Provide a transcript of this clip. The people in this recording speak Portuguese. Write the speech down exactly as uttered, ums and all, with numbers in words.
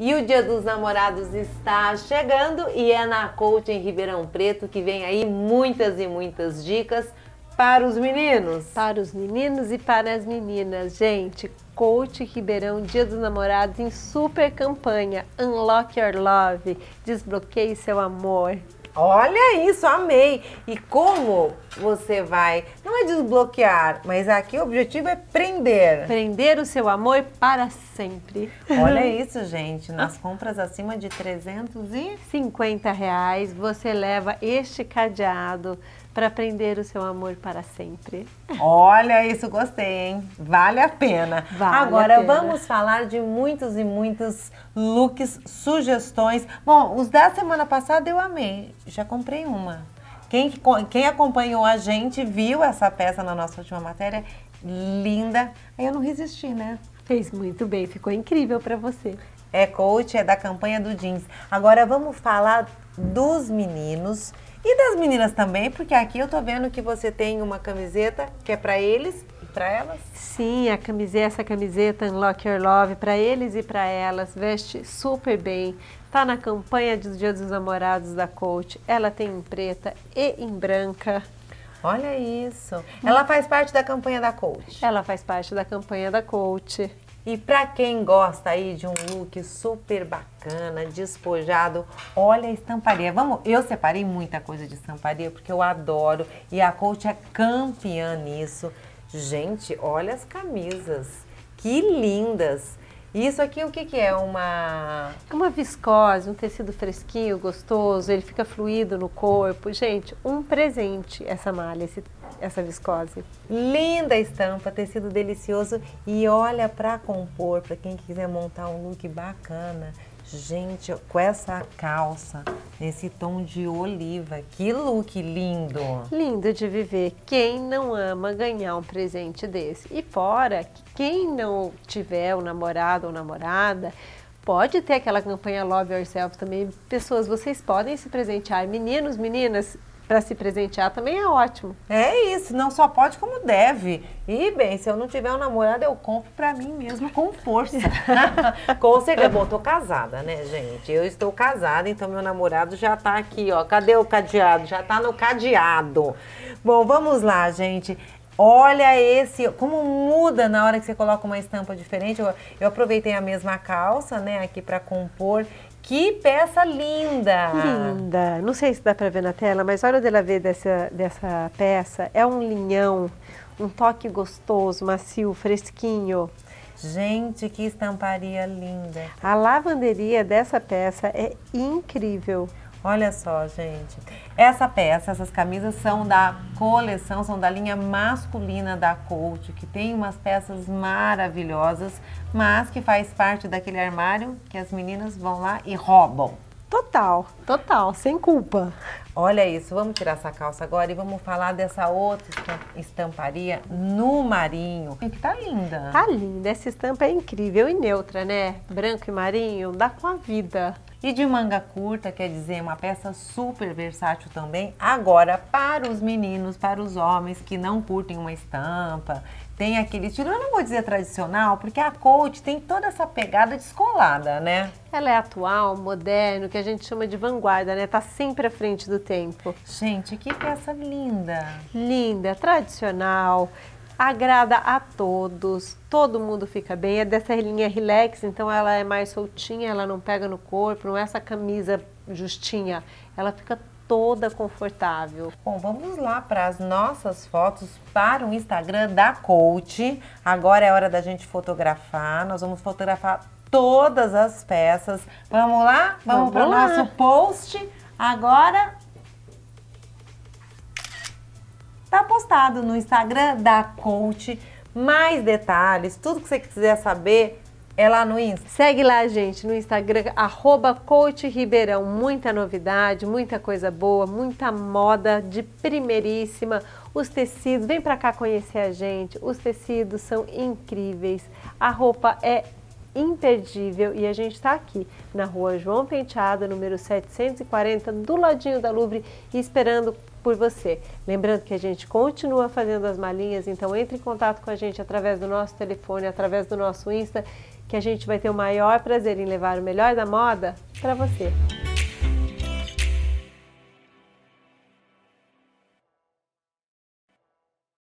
E o Dia dos Namorados está chegando e é na Coach em Ribeirão Preto que vem aí muitas e muitas dicas para os meninos. Para os meninos e para as meninas. Gente, Coach Ribeirão, Dia dos Namorados em super campanha. Unlock Your Love, desbloqueie seu amor. Olha isso, amei! E como você vai, não é desbloquear, mas aqui o objetivo é prender. Prender o seu amor para sempre. Olha isso, gente, nas compras acima de trezentos e cinquenta reais, você leva este cadeado para prender o seu amor para sempre. Olha isso, gostei, hein? Vale a pena. Vale Agora a pena. Vamos falar de muitos e muitos looks, sugestões. Bom, os da semana passada eu amei, já comprei uma. Quem, quem acompanhou a gente viu essa peça na nossa última matéria, linda. Aí eu não resisti, né? Fez muito bem, ficou incrível para você. É Coach, é da campanha do jeans. Agora vamos falar dos meninos e das meninas também, porque aqui eu tô vendo que você tem uma camiseta que é para eles e para elas. Sim, a camiseta, essa camiseta Unlock Your Love, para eles e para elas, veste super bem. Tá na campanha do Dia dos Namorados da Coach. Ela tem em preta e em branca. Olha isso. Ela faz parte da campanha da Coach. Ela faz parte da campanha da Coach. E para quem gosta aí de um look super bacana, despojado, olha a estamparia. Vamos, eu separei muita coisa de estamparia porque eu adoro e a Coach é campeã nisso. Gente, olha as camisas, que lindas! Isso aqui o que que é? Uma... É uma viscose, um tecido fresquinho, gostoso, ele fica fluido no corpo. Gente, um presente essa malha, esse, essa viscose. Linda estampa, tecido delicioso e olha para compor, para quem quiser montar um look bacana. Gente, com essa calça, nesse tom de oliva, que look lindo! Lindo de viver. Quem não ama ganhar um presente desse? E fora, quem não tiver um namorado ou namorada, pode ter aquela campanha Love Yourself também. Pessoas, vocês podem se presentear. Meninos, meninas, para se presentear também é ótimo. É isso, não só pode como deve. E bem, se eu não tiver um namorado, eu compro pra mim mesmo com força. Com certeza. Bom, tô casada, né, gente? Eu estou casada, então meu namorado já tá aqui, ó. Cadê o cadeado? Já tá no cadeado. Bom, vamos lá, gente. Olha esse, como muda na hora que você coloca uma estampa diferente. Eu, eu aproveitei a mesma calça, né, aqui pra compor. Que peça linda! Linda! Não sei se dá para ver na tela, mas olha o dela ver dessa, dessa peça. É um linhão, um toque gostoso, macio, fresquinho. Gente, que estamparia linda! A lavanderia dessa peça é incrível. Olha só, gente. Essa peça, essas camisas são da coleção, são da linha masculina da Coach, que tem umas peças maravilhosas, mas que faz parte daquele armário que as meninas vão lá e roubam. Total, total, sem culpa. Olha isso, vamos tirar essa calça agora e vamos falar dessa outra estamparia no marinho, que tá linda. Tá linda, essa estampa é incrível e neutra, né? Branco e marinho, dá com a vida. E de manga curta, quer dizer, uma peça super versátil também. Agora, para os meninos, para os homens que não curtem uma estampa, tem aquele estilo, eu não vou dizer tradicional, porque a Coach tem toda essa pegada descolada, né? Ela é atual, moderno, que a gente chama de vanguarda, né? Tá sempre à frente do tempo. Gente, que peça linda! Linda, tradicional, agrada a todos, todo mundo fica bem. É dessa linha relax, então ela é mais soltinha, ela não pega no corpo, não é essa camisa justinha, ela fica toda confortável. Bom, vamos lá para as nossas fotos para o Instagram da Coach. Agora é hora da gente fotografar, nós vamos fotografar todas as peças. Vamos lá? Vamos, vamos para o nosso post. Agora tá postado no Instagram da Coach. Mais detalhes, tudo que você quiser saber é lá no Insta. Segue lá, gente, no Instagram, arroba Coach Ribeirão. Muita novidade, muita coisa boa, muita moda de primeiríssima. Os tecidos, vem pra cá conhecer a gente. Os tecidos são incríveis. A roupa é imperdível e a gente está aqui na rua João Penteado, número setecentos e quarenta, do ladinho da Louvre, esperando por você. Lembrando que a gente continua fazendo as malinhas, então entre em contato com a gente através do nosso telefone, através do nosso Insta, que a gente vai ter o maior prazer em levar o melhor da moda para você.